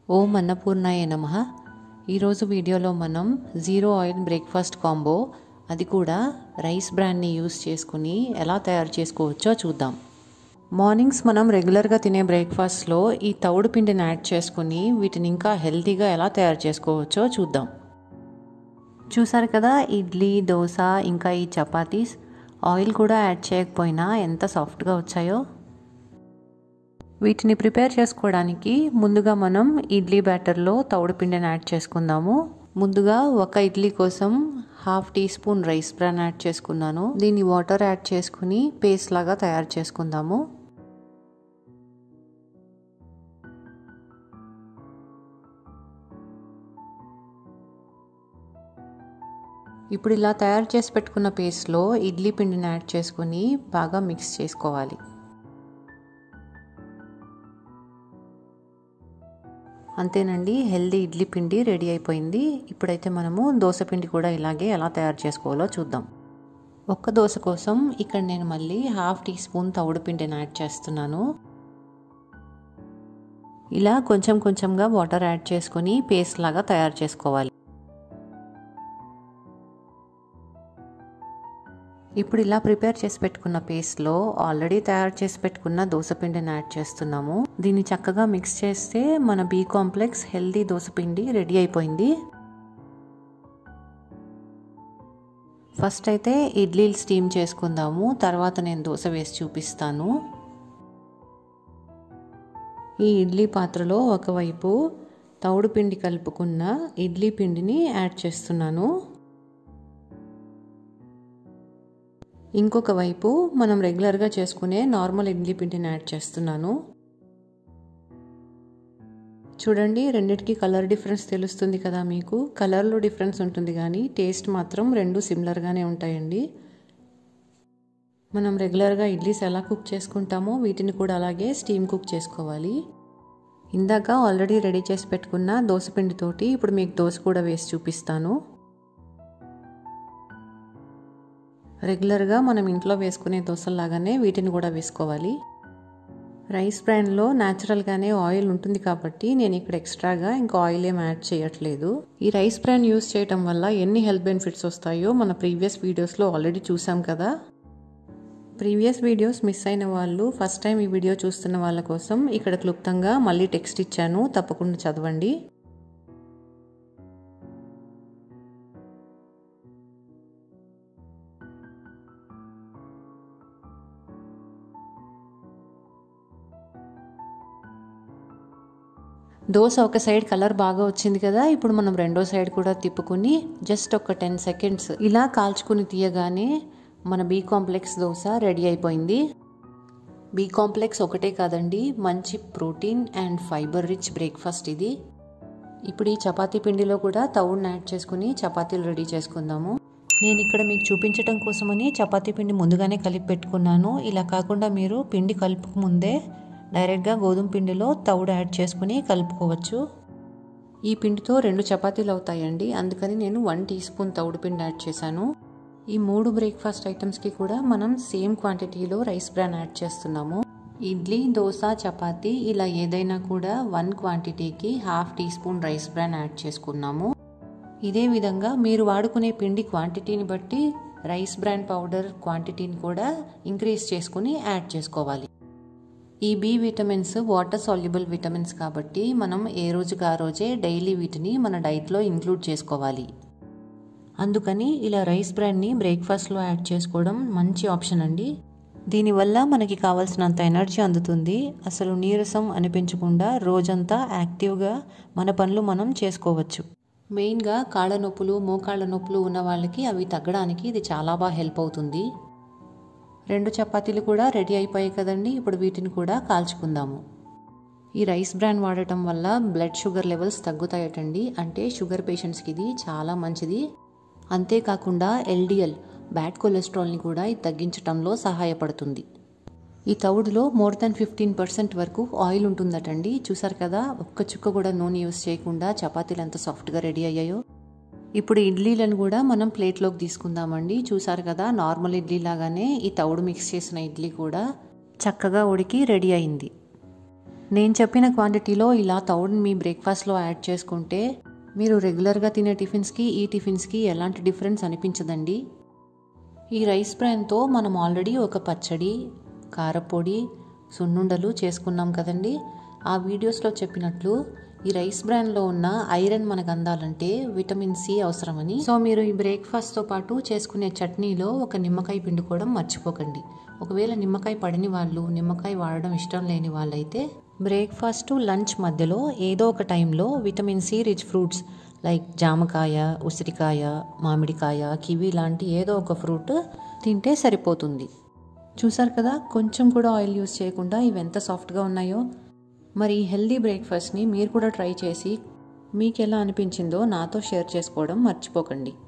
ఓం అన్నపూర్ణాయ నమః. ఈరోజు వీడియోలో మనం జీరో ఆయిల్ బ్రేక్ఫాస్ట్ కాంబో, అది కూడా రైస్ బ్రాన్ని యూస్ చేసుకుని ఎలా తయారు చేసుకోవచ్చో చూద్దాం. మార్నింగ్స్ మనం రెగ్యులర్గా తినే బ్రేక్ఫాస్ట్లో ఈ తవుడు పిండిని యాడ్ చేసుకుని వీటిని ఇంకా హెల్తీగా ఎలా తయారు చేసుకోవచ్చో చూద్దాం. చూసారు కదా, ఇడ్లీ, దోశ, ఇంకా ఈ చపాతీస్ ఆయిల్ కూడా యాడ్ చేయకపోయినా ఎంత సాఫ్ట్గా వచ్చాయో. వీటిని ప్రిపేర్ చేసుకోవడానికి ముందుగా మనం ఇడ్లీ బ్యాటర్లో తవుడు పిండిని యాడ్ చేసుకుందాము. ముందుగా ఒక ఇడ్లీ కోసం 1/2 teaspoon rice bran add చేసుకున్నాను. దీన్ని వాటర్ యాడ్ చేసుకుని పేస్ట్ లాగా తయారు చేసుకుందాము. ఇప్పుడు ఇలా తయారు చేసి పెట్టుకున్న పేస్ట్లో ఇడ్లీ పిండిని యాడ్ చేసుకుని బాగా మిక్స్ చేసుకోవాలి. అంతేనండి, హెల్దీ ఇడ్లీ పిండి రెడీ అయిపోయింది. ఇప్పుడైతే మనము దోశ పిండి కూడా ఇలాగే ఎలా తయారు చేసుకోవాలో చూద్దాం. ఒక్క దోశ కోసం ఇక్కడ నేను మళ్ళీ 1/2 టీ స్పూన్ తవుడు పిండిని యాడ్ చేస్తున్నాను. ఇలా కొంచెం కొంచెంగా వాటర్ యాడ్ చేసుకుని పేస్ట్ లాగా తయారు చేసుకోవాలి. ఇప్పుడు ఇలా ప్రిపేర్ చేసి పెట్టుకున్న పేస్ట్లో ఆల్రెడీ తయారు చేసి పెట్టుకున్న దోశ పిండిని యాడ్ చేస్తున్నాము. దీన్ని చక్కగా మిక్స్ చేస్తే మన బి కాంప్లెక్స్ హెల్దీ దోశ పిండి రెడీ అయిపోయింది. ఫస్ట్ అయితే ఇడ్లీలు స్టీమ్ చేసుకుందాము, తర్వాత నేను దోశ వేసి చూపిస్తాను. ఈ ఇడ్లీ పాత్రలో ఒకవైపు తవుడు పిండి కలుపుకున్న ఇడ్లీ పిండిని యాడ్ చేస్తున్నాను. ఇంకొక వైపు మనం రెగ్యులర్గా చేసుకునే నార్మల్ ఇడ్లీ పిండిని యాడ్ చేస్తున్నాను. చూడండి, రెండిటికి కలర్ డిఫరెన్స్ తెలుస్తుంది కదా మీకు. కలర్లో డిఫరెన్స్ ఉంటుంది కానీ టేస్ట్ మాత్రం రెండు సిమిలర్గానే ఉంటాయండి. మనం రెగ్యులర్గా ఇడ్లీస్ ఎలా కుక్ చేసుకుంటామో వీటిని కూడా అలాగే స్టీమ్ కుక్ చేసుకోవాలి. ఇందాక ఆల్రెడీ రెడీ చేసి పెట్టుకున్న దోశ పిండితోటి ఇప్పుడు మీకు దోశ కూడా వేసి చూపిస్తాను. రెగ్యులర్గా మనం ఇంట్లో వేసుకునే దోశలాగానే వీటిని కూడా వేసుకోవాలి. రైస్ బ్రాన్లో న్యాచురల్గానే ఆయిల్ ఉంటుంది కాబట్టి నేను ఇక్కడ ఎక్స్ట్రాగా ఇంకా ఆయిల్ ఏం యాడ్ చేయట్లేదు. ఈ రైస్ బ్రాన్ యూస్ చేయటం వల్ల ఎన్ని హెల్త్ బెనిఫిట్స్ వస్తాయో మన ప్రీవియస్ వీడియోస్లో ఆల్రెడీ చూసాం కదా. ప్రీవియస్ వీడియోస్ మిస్ అయిన వాళ్ళు ఫస్ట్ టైం ఈ వీడియో చూస్తున్న వాళ్ళ కోసం ఇక్కడ క్లుప్తంగా మళ్ళీ టెక్స్ట్ ఇచ్చాను, తప్పకుండా చదవండి. దోశ ఒక సైడ్ కలర్ బాగా వచ్చింది కదా, ఇప్పుడు మనం రెండో సైడ్ కూడా తిప్పుకుని జస్ట్ ఒక 10 సెకండ్స్ ఇలా కాల్చుకుని తీయగానే మన బి కాంప్లెక్స్ దోశ రెడీ అయిపోయింది. బి కాంప్లెక్స్ ఒకటే కాదండి, మంచి protein and fibre rich breakfast ఇది. ఇప్పుడు ఈ చపాతీ పిండిలో కూడా తవుడుని యాడ్ చేసుకుని చపాతీలు రెడీ చేసుకుందాము. నేను ఇక్కడ మీకు చూపించడం కోసమని చపాతీ పిండి ముందుగానే కలిపి పెట్టుకున్నాను. ఇలా కాకుండా మీరు పిండి కలుపుకు ముందే డైరెక్ట్గా గోధుమ పిండిలో తవుడు యాడ్ చేసుకుని కలుపుకోవచ్చు. ఈ పిండితో 2 చపాతీలు అవుతాయండి, అందుకని నేను 1 టీ స్పూన్ తవుడు పిండి యాడ్ చేశాను. ఈ 3 బ్రేక్ఫాస్ట్ ఐటమ్స్కి కూడా మనం సేమ్ క్వాంటిటీలో రైస్ బ్రాన్ యాడ్ చేస్తున్నాము. ఇడ్లీ, దోశ, చపాతీ ఇలా ఏదైనా కూడా 1 క్వాంటిటీకి 1/2 teaspoon rice bran add చేసుకున్నాము. ఇదే విధంగా మీరు వాడుకునే పిండి క్వాంటిటీని బట్టి రైస్ బ్రాన్ పౌడర్ క్వాంటిటీని కూడా ఇంక్రీజ్ చేసుకుని యాడ్ చేసుకోవాలి. ఈ B vitamins water soluble vitamins కాబట్టి మనం ఏ రోజుకి ఆ రోజే డైలీ వీటిని మన డైట్లో ఇంక్లూడ్ చేసుకోవాలి. అందుకని ఇలా రైస్ బ్రాన్ని బ్రేక్ఫాస్ట్లో యాడ్ చేసుకోవడం మంచి ఆప్షన్ అండి. దీనివల్ల మనకి కావాల్సినంత ఎనర్జీ అందుతుంది. అసలు నీరసం అనిపించకుండా రోజంతా యాక్టివ్గా మన పనులు మనం చేసుకోవచ్చు. మెయిన్గా కాళ్ళ నొప్పులు, మోకాళ్ళ నొప్పులు ఉన్న వాళ్ళకి అవి తగ్గడానికి ఇది చాలా బాగా హెల్ప్ అవుతుంది. 2 చపాతీలు కూడా రెడీ అయిపోయాయి కదండి, ఇప్పుడు వీటిని కూడా కాల్చుకుందాము. ఈ రైస్ బ్రాన్ వాడటం వల్ల బ్లడ్ షుగర్ లెవెల్స్ తగ్గుతాయటండి, అంటే షుగర్ పేషెంట్స్కి ఇది చాలా మంచిది. అంతేకాకుండా LDL బ్యాడ్ కొలెస్ట్రాల్ని కూడా ఇది తగ్గించడంలో సహాయపడుతుంది. ఈ తవుడులో మోర్ దాన్ 15% వరకు ఆయిల్ ఉంటుందటండి. చూసారు కదా, ఒక్క చుక్క కూడా నూనె యూస్ చేయకుండా చపాతీలు ఎంత సాఫ్ట్గా రెడీ అయ్యాయో. ఇప్పుడు ఇడ్లీలను కూడా మనం ప్లేట్లోకి తీసుకుందామండి. చూసారు కదా, నార్మల్ ఇడ్లీ లాగానే ఈ తవుడు మిక్స్ చేసిన ఇడ్లీ కూడా చక్కగా ఉడికి రెడీ అయింది. నేను చెప్పిన క్వాంటిటీలో ఇలా తౌడుని మీ బ్రేక్ఫాస్ట్లో యాడ్ చేసుకుంటే మీరు రెగ్యులర్గా తినే టిఫిన్స్కి ఈ టిఫిన్స్కి ఎలాంటి డిఫరెన్స్ అనిపించదండి. ఈ రైస్ బ్రాన్తో మనం ఆల్రెడీ ఒక పచ్చడి, కారపొడి, సున్నుండలు చేసుకున్నాం కదండి. ఆ వీడియోస్లో చెప్పినట్లు ఈ రైస్ బ్రాన్లో ఉన్న ఐరన్ మనకు అందాలంటే విటమిన్ సి అవసరమని. సో మీరు ఈ బ్రేక్ఫాస్ట్తో పాటు చేసుకునే చట్నీలో ఒక నిమ్మకాయ పిండుకోవడం మర్చిపోకండి. ఒకవేళ నిమ్మకాయ పడని వాళ్ళు, నిమ్మకాయ వాడడం ఇష్టం లేని వాళ్ళైతే బ్రేక్ఫాస్ట్ లంచ్ మధ్యలో ఏదో ఒక టైంలో vitamin C rich fruits like జామకాయ, ఉసిరికాయ, మామిడికాయ, కివి లాంటి ఏదో ఒక ఫ్రూట్ తింటే సరిపోతుంది. చూసారు కదా, కొంచెం కూడా ఆయిల్ యూస్ చేయకుండా ఇవి ఎంత సాఫ్ట్గా ఉన్నాయో. మరి ఈ హెల్దీ బ్రేక్ఫాస్ట్ని మీరు కూడా ట్రై చేసి మీకు ఎలా అనిపించిందో నాతో షేర్ చేసుకోవడం మర్చిపోకండి.